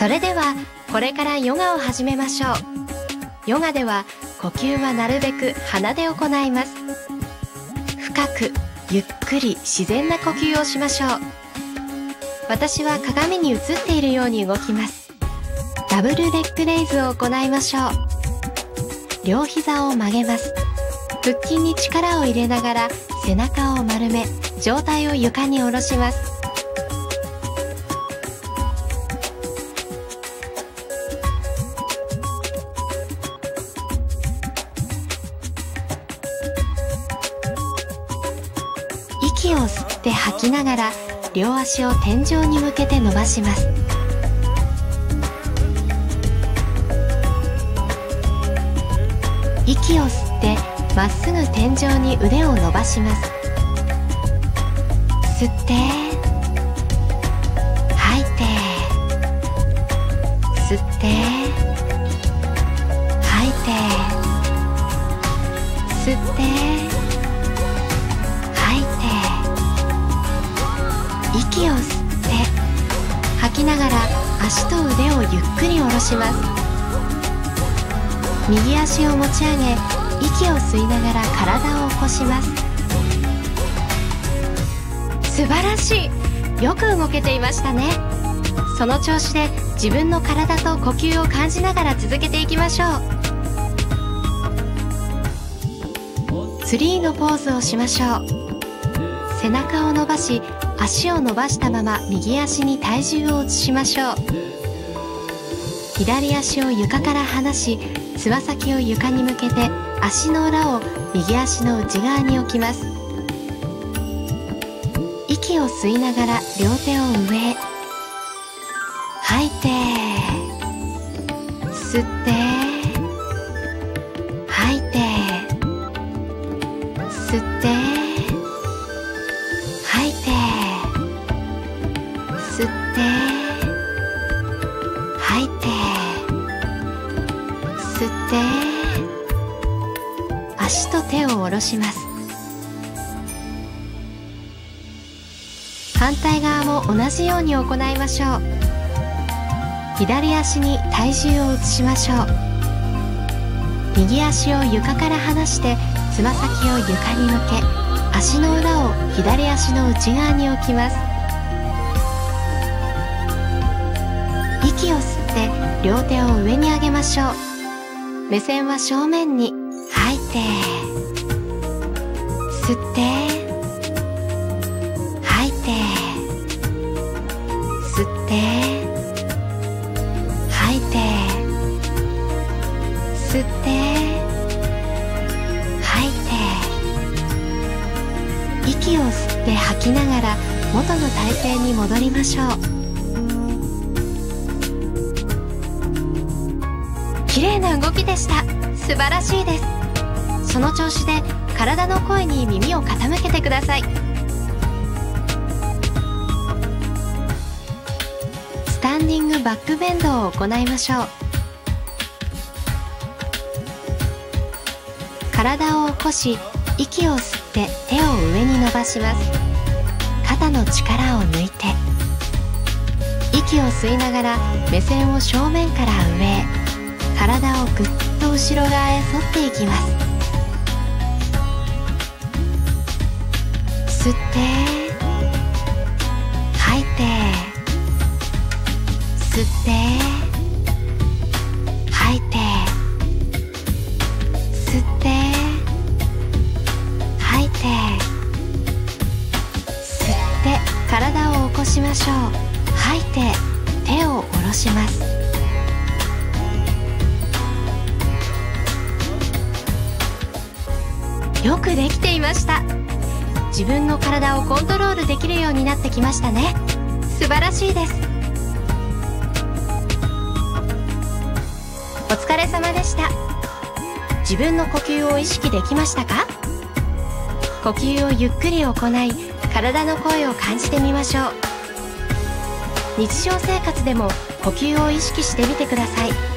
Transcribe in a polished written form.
それではこれからヨガを始めましょう。ヨガでは呼吸はなるべく鼻で行います。深くゆっくり自然な呼吸をしましょう。私は鏡に映っているように動きます。ダブルレッグレイズを行いましょう。両膝を曲げます。腹筋に力を入れながら背中を丸め、上体を床に下ろします。息を吸って吐きながら両足を天井に向けて伸ばします。息を吸ってまっすぐ天井に腕を伸ばします。吸って吐いて、吸って吐いて、吸って吐いて、息を吸って吐きながら足と腕をゆっくり下ろします。右足を持ち上げ、息を吸いながら体を起こします。素晴らしい。よく動けていましたね。その調子で自分の体と呼吸を感じながら続けていきましょう。ツリーのポーズをしましょう。背中を伸ばし、足を伸ばしたまま右足に体重を移しましょう。左足を床から離し、つま先を床に向けて足の裏を右足の内側に置きます。息を吸いながら両手を上へ。吐いて、吸って吐いて、吸って吐いて、吸って吐いて、吸って足と手を下ろします。反対側も同じように行いましょう。左足に体重を移しましょう。右足を床から離してつま先を床に向け、足の裏を左足の内側に置きます。息を吸って両手を上に上げましょう。目線は正面に。吐いて、吸って吐いて、吸って吐いて、吸って吐いて、息を吸って吐きながら元の体勢に戻りましょう。綺麗な動きでした。素晴らしいです。その調子で体の声に耳を傾けてください。スタンディングバックベンドを行いましょう。体を起こし、息を吸って手を上に伸ばします。肩の力を抜いて、息を吸いながら目線を正面から上へ。体をぐっと後ろ側へ反っていきます。吸って吐いて、吸って吐いて、吸って吐いて、吸って体を起こしましょう。吐いて手を下ろします。よくできていました。自分の体をコントロールできるようになってきましたね。素晴らしいです。お疲れ様でした。自分の呼吸を意識できましたか？呼吸をゆっくり行い、体の声を感じてみましょう。日常生活でも呼吸を意識してみてください。